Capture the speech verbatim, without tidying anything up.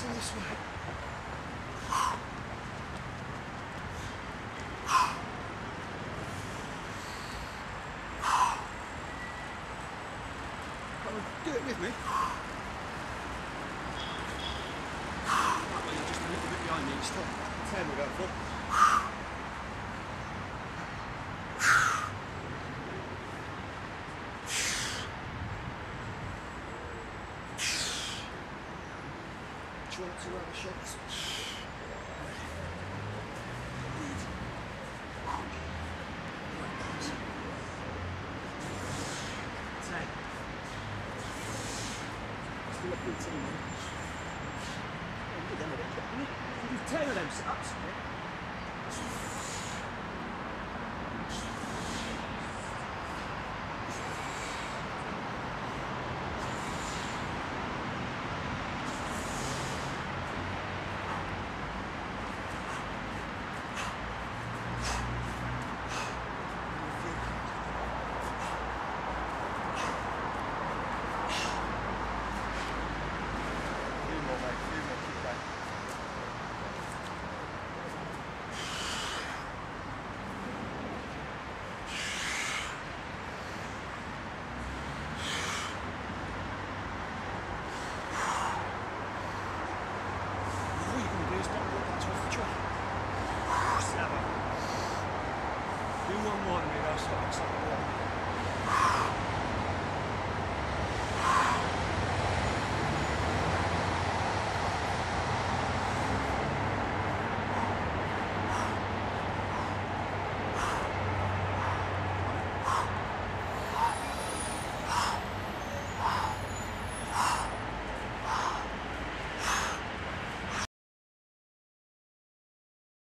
this way. Come on, do it with me. That way you're just a little bit behind me. Stop. Ten we'll go for. Joint to other shots. Ten. Still a fifteen. You do ten of them sit-ups. Do one more and maybe I'll stop.